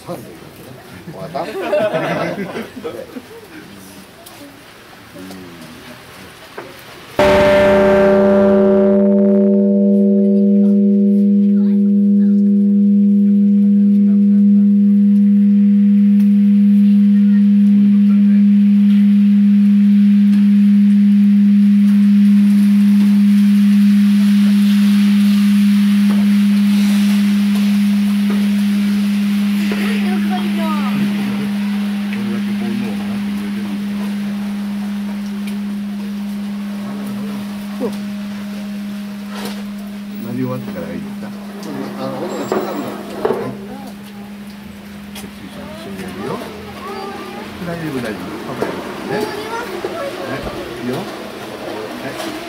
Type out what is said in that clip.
ファンでわかったなり終わってからがいいですか。 音が小さくなる。 一緒にやるよ。大丈夫大丈夫。パパやるからね。はい、いいよ。はい。